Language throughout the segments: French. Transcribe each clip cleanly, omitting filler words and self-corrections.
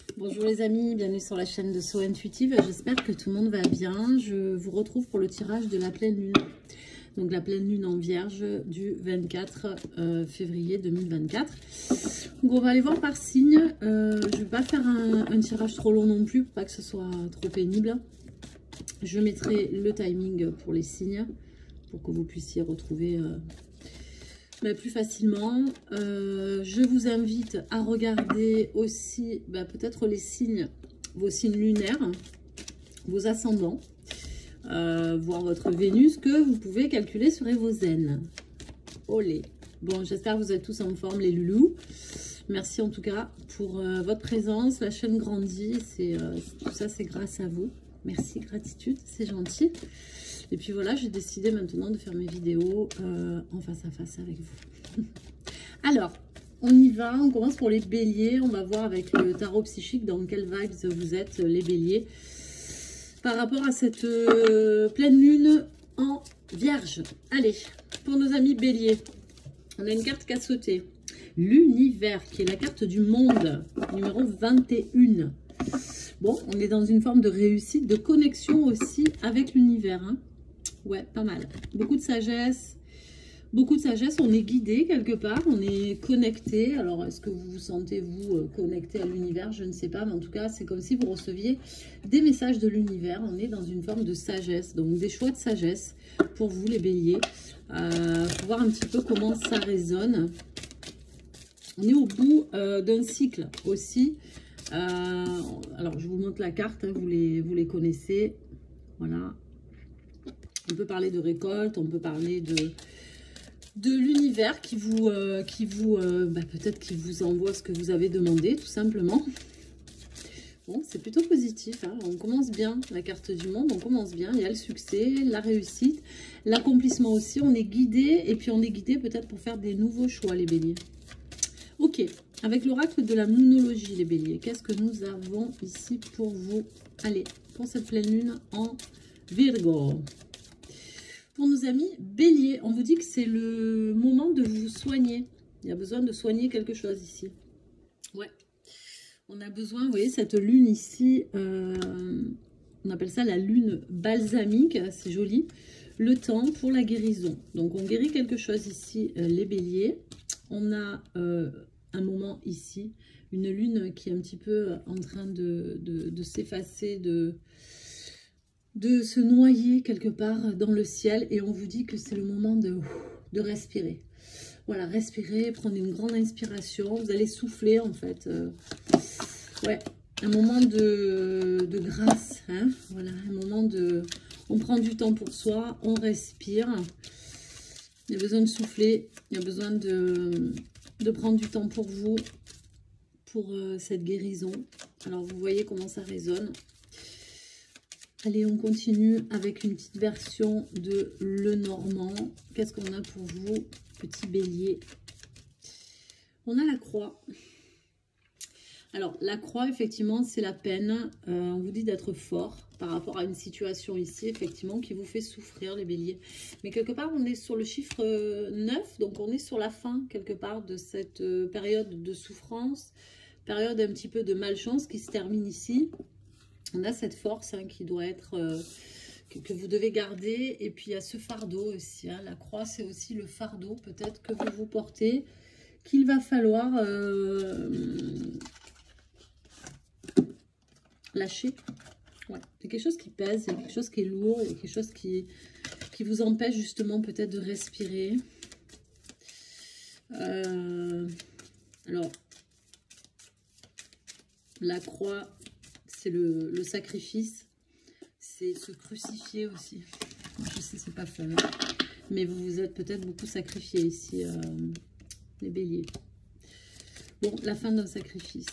Bonjour les amis, bienvenue sur la chaîne de So Intuitive. J'espère que tout le monde va bien. Je vous retrouve pour le tirage de la pleine lune. Donc la pleine lune en vierge du 24 février 2024. Donc on va aller voir par signe. Je ne vais pas faire un tirage trop long non plus pour pas que ce soit trop pénible. Je mettrai le timing pour les signes pour que vous puissiez retrouver plus facilement. Je vous invite à regarder aussi peut-être les signes, vos signes lunaires, vos ascendants, voir votre Vénus que vous pouvez calculer sur Evozen. Olé. Bon, j'espère que vous êtes tous en forme les loulous. Merci en tout cas pour votre présence. La chaîne grandit, tout ça c'est grâce à vous. Merci, gratitude, c'est gentil. Et puis voilà, j'ai décidé maintenant de faire mes vidéos en face à face avec vous. Alors, on y va, on commence pour les béliers. On va voir avec le tarot psychique dans quelle vibes vous êtes, les béliers. Par rapport à cette pleine lune en vierge. Allez, pour nos amis béliers, on a une carte qui a sauté. L'univers, qui est la carte du monde, numéro 21. Bon, on est dans une forme de réussite, de connexion aussi avec l'univers. Hein. Ouais, pas mal. Beaucoup de sagesse. Beaucoup de sagesse. On est guidé quelque part. On est connecté. Alors, est-ce que vous vous sentez, vous, connecté à l'univers? Je ne sais pas. Mais en tout cas, c'est comme si vous receviez des messages de l'univers. On est dans une forme de sagesse. Donc, des choix de sagesse pour vous, les béliers. Pour voir un petit peu comment ça résonne. On est au bout d'un cycle aussi. Alors, je vous montre la carte, hein, vous les connaissez. Voilà. On peut parler de récolte, on peut parler de l'univers qui vous peut-être qui vous envoie ce que vous avez demandé, tout simplement. Bon, c'est plutôt positif. Hein. On commence bien, la carte du monde, on commence bien. Il y a le succès, la réussite, l'accomplissement aussi. On est guidé, et puis on est guidé peut-être pour faire des nouveaux choix, les béliers. Ok, avec l'oracle de la moonologie, les béliers, qu'est-ce que nous avons ici pour vous? Allez, pour cette pleine lune en Virgo. Pour nos amis béliers, on vous dit que c'est le moment de vous soigner. Il y a besoin de soigner quelque chose ici. Ouais, on a besoin, vous voyez, cette lune ici, on appelle ça la lune balsamique, c'est joli. Le temps pour la guérison. Donc, on guérit quelque chose ici, les béliers. On a un moment ici, une lune qui est un petit peu en train de s'effacer, de se noyer quelque part dans le ciel. Et on vous dit que c'est le moment de respirer. Voilà, respirer, prendre une grande inspiration. Vous allez souffler en fait. Ouais, un moment de grâce. Hein, voilà, un moment de... On prend du temps pour soi, on respire. Il y a besoin de souffler, il y a besoin de prendre du temps pour vous, pour cette guérison. Alors, vous voyez comment ça résonne. Allez, on continue avec une petite version de Lenormand. Qu'est-ce qu'on a pour vous, petit bélier? On a la croix. Alors, la croix, effectivement, c'est la peine. On vous dit d'être fort par rapport à une situation ici, effectivement, qui vous fait souffrir, les béliers. Mais quelque part, on est sur le chiffre 9, donc on est sur la fin, quelque part, de cette période de souffrance, période un petit peu de malchance qui se termine ici. On a cette force hein, qui doit être... que vous devez garder. Et puis, il y a ce fardeau aussi. Hein. La croix, c'est aussi le fardeau, peut-être, que vous portez, qu'il va falloir... lâcher. Ouais. C'est quelque chose qui pèse, c'est quelque chose qui est lourd, et quelque chose qui vous empêche justement peut-être de respirer. Alors, la croix, c'est le sacrifice, c'est se crucifier aussi. Je sais, c'est pas fun, hein. Mais vous vous êtes peut-être beaucoup sacrifié ici, les béliers. Bon, la fin d'un sacrifice.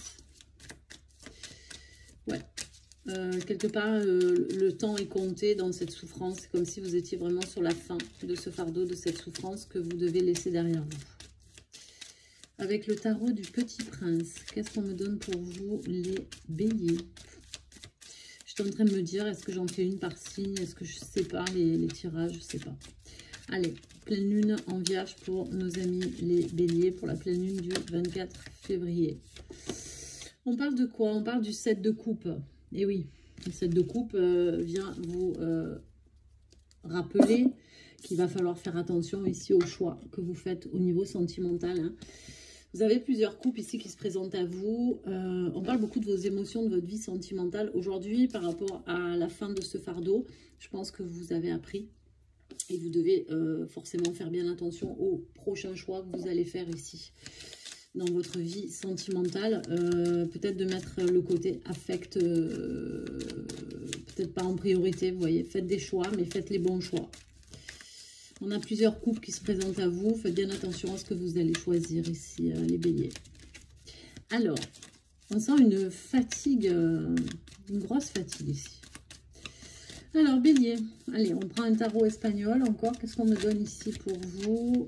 Ouais, quelque part, le temps est compté dans cette souffrance. C'est comme si vous étiez vraiment sur la fin de ce fardeau, de cette souffrance que vous devez laisser derrière vous. Avec le tarot du Petit Prince, qu'est-ce qu'on me donne pour vous, les béliers? Je suis en train de me dire, est-ce que j'en fais une par signe? Est-ce que je sais pas, les tirages? Je sais pas. Allez, pleine lune en vierge pour nos amis les béliers, pour la pleine lune du 24 février. On parle de quoi? On parle du 7 de coupe. Et oui, le 7 de coupe vient vous rappeler qu'il va falloir faire attention ici au choix que vous faites au niveau sentimental. Hein. Vous avez plusieurs couples ici qui se présentent à vous. On parle beaucoup de vos émotions, de votre vie sentimentale. Aujourd'hui, par rapport à la fin de ce fardeau, je pense que vous avez appris. Et vous devez forcément faire bien attention aux prochains choix que vous allez faire ici. Dans votre vie sentimentale, peut-être de mettre le côté affect, peut-être pas en priorité, vous voyez. Faites des choix, mais faites les bons choix. On a plusieurs couples qui se présentent à vous. Faites bien attention à ce que vous allez choisir ici, les béliers. Alors, on sent une fatigue, une grosse fatigue ici. Alors, bélier, allez, on prend un tarot espagnol encore. Qu'est-ce qu'on me donne ici pour vous?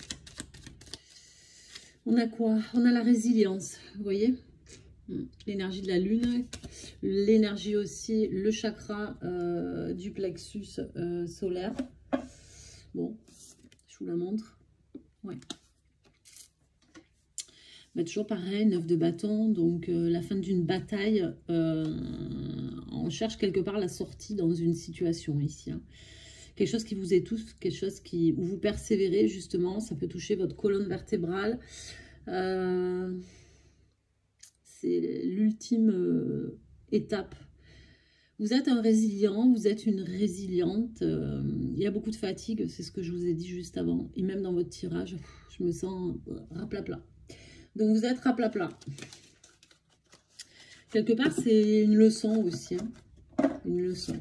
On a quoi? On a la résilience, vous voyez? L'énergie de la lune, l'énergie aussi, le chakra du plexus solaire. Bon, je vous la montre. Ouais. Bah, toujours pareil, 9 de bâton, donc la fin d'une bataille, on cherche quelque part la sortie dans une situation ici. Hein. Quelque chose qui vous étouffe, quelque chose où vous persévérez justement, ça peut toucher votre colonne vertébrale. C'est l'ultime étape. Vous êtes un résilient, vous êtes une résiliente, il y a beaucoup de fatigue, c'est ce que je vous ai dit juste avant, et même dans votre tirage, je me sens raplapla. Donc vous êtes raplapla. Quelque part, c'est une leçon aussi. Hein. Une leçon.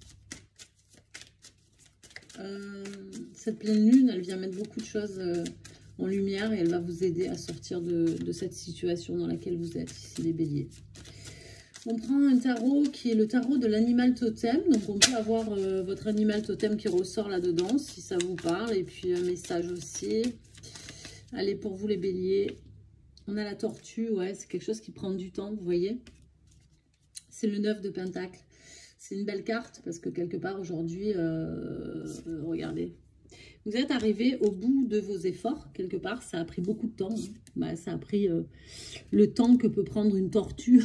Cette pleine lune, elle vient mettre beaucoup de choses en lumière et elle va vous aider à sortir de cette situation dans laquelle vous êtes, ici les béliers. On prend un tarot qui est le tarot de l'animal totem. Donc on peut avoir votre animal totem qui ressort là-dedans, si ça vous parle. Et puis un message aussi. Allez, pour vous les béliers. On a la tortue, ouais, c'est quelque chose qui prend du temps, vous voyez. C'est le 9 de Pentacle. C'est une belle carte parce que quelque part aujourd'hui, regardez, vous êtes arrivé au bout de vos efforts. Quelque part, ça a pris beaucoup de temps. Hein. Bah, ça a pris le temps que peut prendre une tortue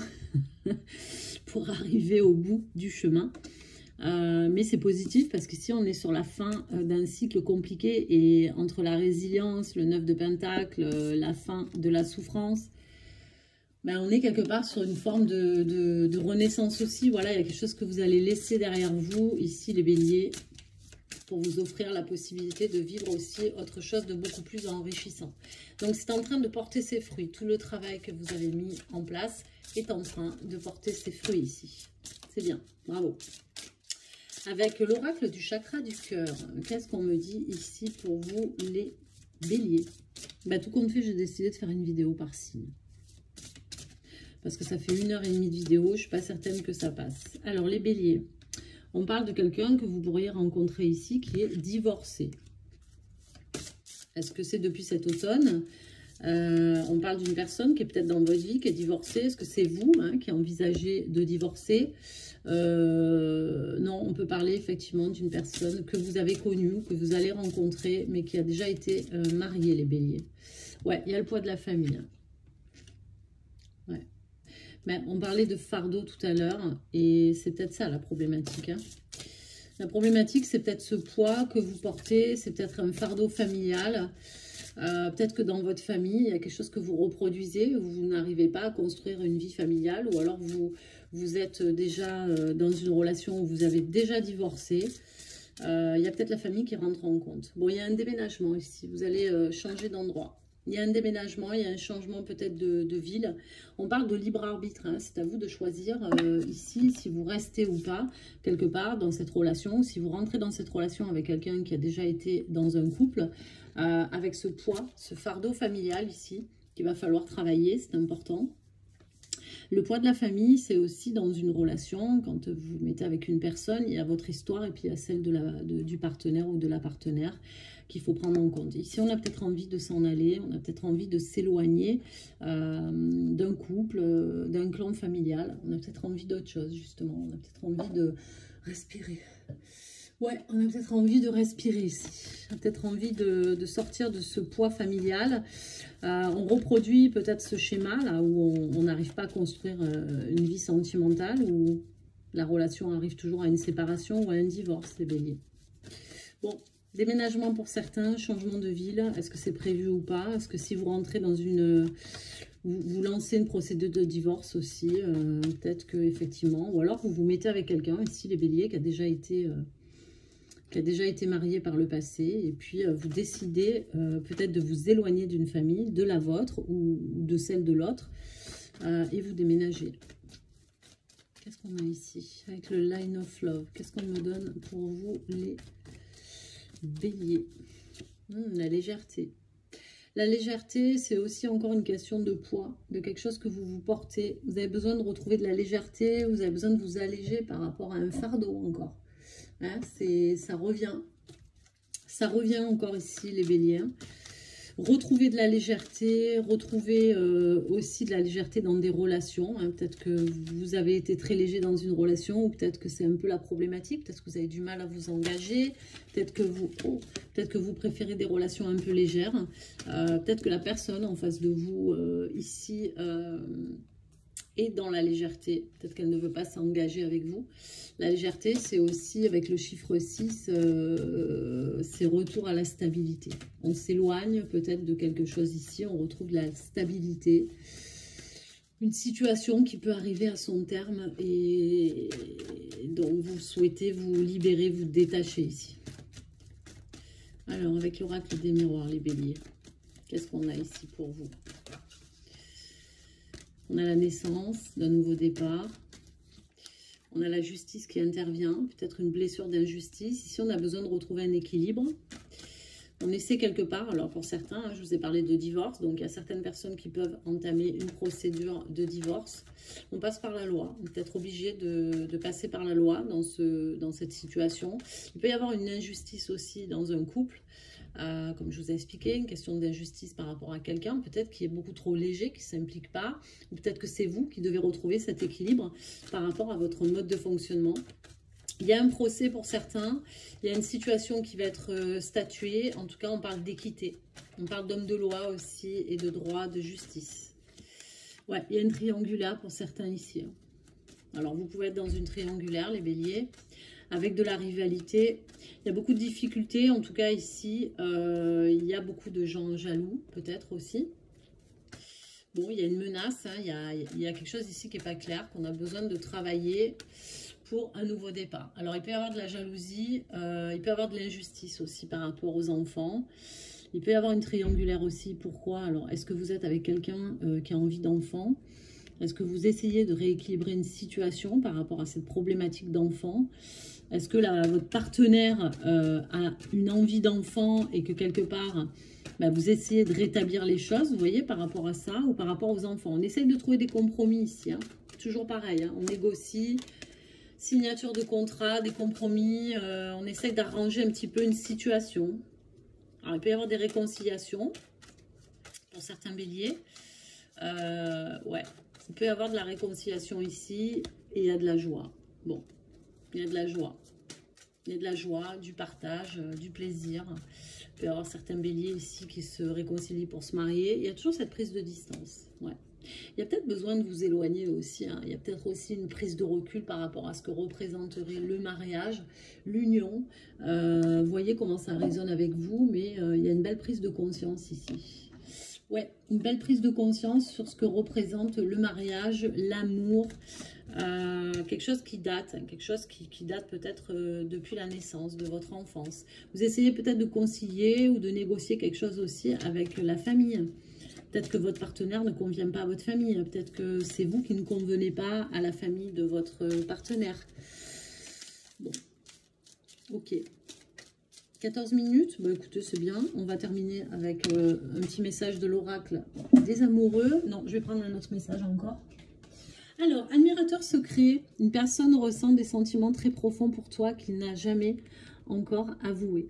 pour arriver au bout du chemin. Mais c'est positif parce que si on est sur la fin d'un cycle compliqué et entre la résilience, le 9 de Pentacle, la fin de la souffrance, ben on est quelque part sur une forme de renaissance aussi. Voilà, il y a quelque chose que vous allez laisser derrière vous, ici les béliers, pour vous offrir la possibilité de vivre aussi autre chose de beaucoup plus enrichissant. Donc c'est en train de porter ses fruits. Tout le travail que vous avez mis en place est en train de porter ses fruits ici. C'est bien, bravo. Avec l'oracle du chakra du cœur, qu'est-ce qu'on me dit ici pour vous les béliers? Bah, tout compte fait, j'ai décidé de faire une vidéo par signe. Parce que ça fait 1h30 de vidéo, je ne suis pas certaine que ça passe. Alors les béliers, on parle de quelqu'un que vous pourriez rencontrer ici qui est divorcé. Est-ce que c'est depuis cet automne? On parle d'une personne qui est peut-être dans votre vie, qui est divorcée. Est-ce que c'est vous qui envisagez de divorcer? Non, on peut parler effectivement d'une personne que vous avez connue, que vous allez rencontrer, mais qui a déjà été mariée, les béliers. Ouais, il y a le poids de la famille. Ouais. Mais on parlait de fardeau tout à l'heure, et c'est peut-être ça la problématique. Hein. La problématique, c'est peut-être ce poids que vous portez, c'est peut-être un fardeau familial. Peut-être que dans votre famille, il y a quelque chose que vous reproduisez, vous n'arrivez pas à construire une vie familiale, ou alors vous êtes déjà dans une relation où vous avez déjà divorcé. Il y a peut-être la famille qui rentre en compte. Bon, il y a un déménagement ici, vous allez changer d'endroit. Il y a un déménagement, il y a un changement peut-être de ville. On parle de libre arbitre, hein. C'est à vous de choisir ici si vous restez ou pas quelque part dans cette relation. Si vous rentrez dans cette relation avec quelqu'un qui a déjà été dans un couple, avec ce poids, ce fardeau familial ici, qu'il va falloir travailler, c'est important. Le poids de la famille, c'est aussi dans une relation, quand vous mettez avec une personne, il y a votre histoire et puis il y a celle du partenaire ou de la partenaire qu'il faut prendre en compte. Ici, on a peut-être envie de s'en aller, on a peut-être envie de s'éloigner d'un couple, d'un clan familial. On a peut-être envie d'autre chose, justement. On a peut-être envie de respirer. Ouais, on a peut-être envie de respirer ici. On a peut-être envie de sortir de ce poids familial. On reproduit peut-être ce schéma là où on n'arrive pas à construire une vie sentimentale, où la relation arrive toujours à une séparation ou à un divorce, les béliers. Bon, déménagement pour certains, changement de ville, est-ce que c'est prévu ou pas? Est-ce que si vous rentrez dans une... Vous lancez une procédure de divorce aussi, peut-être que effectivement, ou alors vous vous mettez avec quelqu'un, ici les béliers, qui a déjà été marié par le passé, et puis vous décidez peut-être de vous éloigner d'une famille, de la vôtre ou de celle de l'autre, et vous déménagez. Qu'est-ce qu'on a ici avec le Line of Love? Qu'est-ce qu'on me donne pour vous les béliers? La légèreté. La légèreté, c'est aussi encore une question de poids, de quelque chose que vous portez. Vous avez besoin de retrouver de la légèreté, vous avez besoin de vous alléger par rapport à un fardeau encore. Hein, ça revient. Ça revient encore ici, les béliers. Retrouver de la légèreté, retrouver aussi de la légèreté dans des relations. Hein. Peut-être que vous avez été très léger dans une relation, ou peut-être que c'est un peu la problématique. Peut-être que vous avez du mal à vous engager. Peut-être que vous préférez des relations un peu légères. Peut-être que la personne en face de vous, ici, est dans la légèreté. Peut-être qu'elle ne veut pas s'engager avec vous. La légèreté, c'est aussi, avec le chiffre 6, c'est retour à la stabilité. On s'éloigne peut-être de quelque chose ici, on retrouve de la stabilité. Une situation qui peut arriver à son terme et dont vous souhaitez vous libérer, vous détacher ici. Alors, avec l'oracle des miroirs, les béliers, qu'est-ce qu'on a ici pour vous? On a la naissance d'un nouveau départ. On a la justice qui intervient, peut-être une blessure d'injustice. Ici, on a besoin de retrouver un équilibre. On essaie quelque part, alors pour certains, hein, je vous ai parlé de divorce, donc il y a certaines personnes qui peuvent entamer une procédure de divorce. On passe par la loi, on est peut-être obligé de passer par la loi dans cette situation. Il peut y avoir une injustice aussi dans un couple. Comme je vous ai expliqué, une question d'injustice par rapport à quelqu'un, peut-être qui est beaucoup trop léger, qui ne s'implique pas, ou peut-être que c'est vous qui devez retrouver cet équilibre par rapport à votre mode de fonctionnement. Il y a un procès pour certains, il y a une situation qui va être statuée, en tout cas on parle d'équité, on parle d'homme de loi aussi et de droit, de justice. Ouais, il y a une triangulaire pour certains ici. Alors vous pouvez être dans une triangulaire, les béliers, avec de la rivalité. Il y a beaucoup de difficultés, en tout cas ici, il y a beaucoup de gens jaloux, peut-être aussi. Bon, il y a une menace, hein, il y a quelque chose ici qui n'est pas clair, qu'on a besoin de travailler pour un nouveau départ. Alors, il peut y avoir de la jalousie, il peut y avoir de l'injustice aussi par rapport aux enfants. Il peut y avoir une triangulaire aussi. Pourquoi? Alors, est-ce que vous êtes avec quelqu'un qui a envie d'enfant? Est-ce que vous essayez de rééquilibrer une situation par rapport à cette problématique d'enfant? Est-ce que votre partenaire a une envie d'enfant et que quelque part, vous essayez de rétablir les choses, vous voyez, par rapport à ça ou par rapport aux enfants? On essaye de trouver des compromis ici, hein. Toujours pareil, hein. On négocie, signature de contrat, des compromis, on essaye d'arranger un petit peu une situation. Alors, il peut y avoir des réconciliations pour certains béliers. Ouais, il peut y avoir de la réconciliation ici et il y a de la joie. Bon, il y a de la joie. Il y a de la joie, du partage, du plaisir. Il peut y avoir certains béliers ici qui se réconcilient pour se marier. Il y a toujours cette prise de distance. Ouais. Il y a peut-être besoin de vous éloigner aussi. Hein. Il y a peut-être aussi une prise de recul par rapport à ce que représenterait le mariage, l'union. Voyez comment ça résonne avec vous, mais il y a une belle prise de conscience ici. Ouais, une belle prise de conscience sur ce que représente le mariage, l'amour, quelque chose qui date, quelque chose qui date peut-être depuis la naissance de votre enfance. Vous essayez peut-être de concilier ou de négocier quelque chose aussi avec la famille. Peut-être que votre partenaire ne convient pas à votre famille. Peut-être que c'est vous qui ne convenez pas à la famille de votre partenaire. Bon, ok. 14 minutes, bon écoutez, c'est bien. On va terminer avec un petit message de l'oracle des amoureux. Non, je vais prendre un autre message encore. Alors, admirateur secret, une personne ressent des sentiments très profonds pour toi qu'il n'a jamais encore avoué.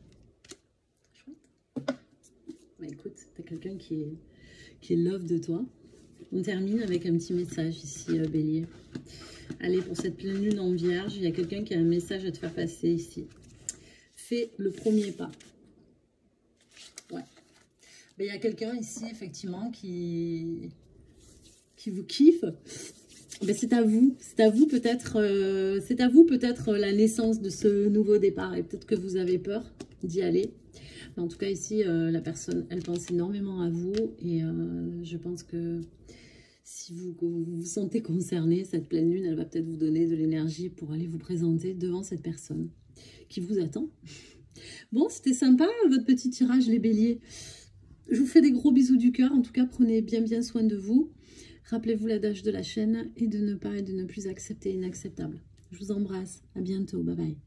Bah, écoute, tu as quelqu'un qui est love de toi. On termine avec un petit message ici, bélier. Allez, pour cette pleine lune en vierge, il y a quelqu'un qui a un message à te faire passer ici. Fais le premier pas. Ouais. Mais il y a quelqu'un ici, effectivement, qui vous kiffe. Ben, c'est à vous. C'est à vous peut-être la naissance de ce nouveau départ. Et peut-être que vous avez peur d'y aller. Mais en tout cas, ici, la personne, elle pense énormément à vous. Et je pense que si vous vous sentez concerné, cette pleine lune, elle va peut-être vous donner de l'énergie pour aller vous présenter devant cette personne qui vous attend. Bon, c'était sympa, votre petit tirage, les béliers. Je vous fais des gros bisous du cœur. En tout cas, prenez bien soin de vous. Rappelez-vous l'adage de la chaîne et de ne pas et de ne plus accepter l'inacceptable. Je vous embrasse. À bientôt. Bye bye.